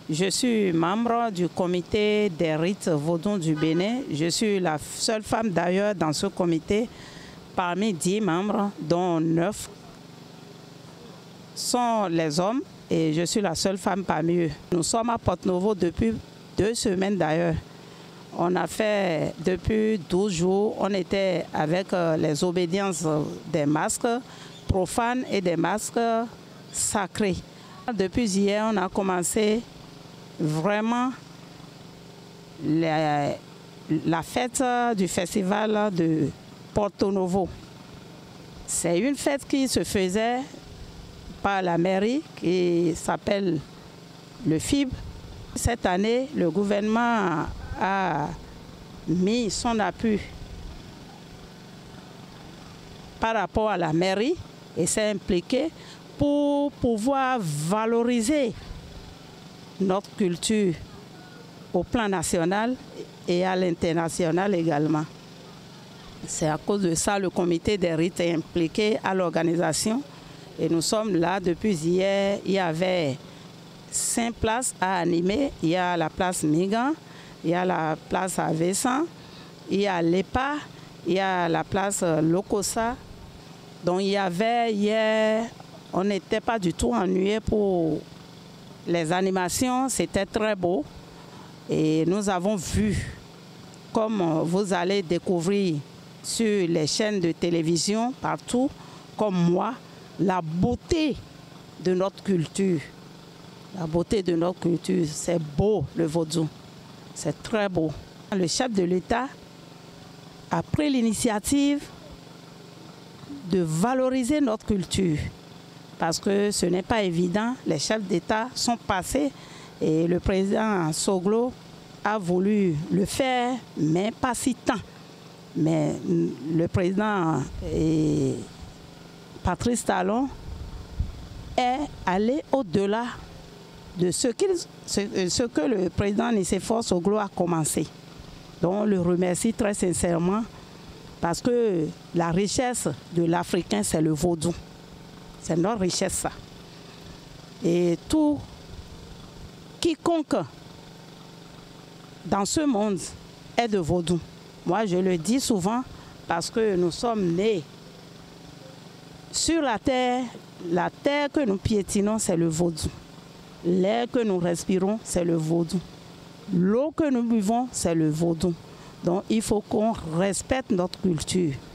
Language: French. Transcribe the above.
Je suis membre du comité des rites vaudous du Bénin. Je suis la seule femme d'ailleurs dans ce comité parmi 10 membres, dont 9 sont les hommes et je suis la seule femme parmi eux. Nous sommes à Porto-Novo depuis 2 semaines d'ailleurs. On a fait depuis 12 jours, on était avec les obédiences des masques profanes et des masques sacrés. Depuis hier, on a commencé vraiment la fête du festival de Porto-Novo. C'est une fête qui se faisait par la mairie qui s'appelle le FIB. Cette année, le gouvernement a mis son appui par rapport à la mairie et s'est impliqué pour pouvoir valoriser notre culture au plan national et à l'international également. C'est à cause de ça le comité des rites est impliqué à l'organisation et nous sommes là depuis hier. Il y avait 5 places à animer. Il y a la place Migan, il y a la place Avessan, il y a l'EPA, il y a la place Lokosa. Donc il y avait hier, on n'était pas du tout ennuyé pour les animations, c'était très beau. Et nous avons vu, comme vous allez découvrir sur les chaînes de télévision partout, comme moi, la beauté de notre culture. La beauté de notre culture, c'est beau le vaudou, c'est très beau. Le chef de l'État a pris l'initiative de valoriser notre culture parce que ce n'est pas évident. Les chefs d'État sont passés et le président Soglo a voulu le faire, mais pas si tant. Mais le président Patrice Talon est allé au-delà de ce que le président Nicéphore Soglo a commencé. Donc on le remercie très sincèrement parce que la richesse de l'Africain, c'est le vaudou. C'est notre richesse, ça. Et tout quiconque dans ce monde est de vaudou. Moi, je le dis souvent parce que nous sommes nés sur la terre que nous piétinons, c'est le vaudou. L'air que nous respirons, c'est le vaudou. L'eau que nous buvons, c'est le vaudou. Donc, il faut qu'on respecte notre culture.